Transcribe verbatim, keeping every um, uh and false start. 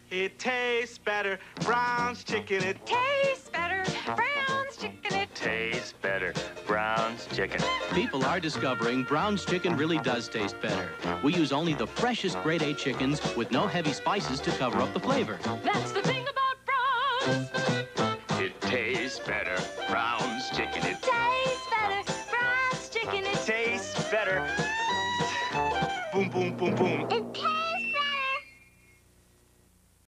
It tastes better. Brown's chicken. It Tastes better. Brown's chicken. It Tastes better. Brown's chicken. People are discovering Brown's chicken really does taste better. We use only the freshest grade A chickens with no heavy spices to cover up the flavor. That's the thing about Brown's. It tastes better. Brown's chicken. It Tastes better. Brown's chicken. It tastes better. Boom, boom, boom, boom. It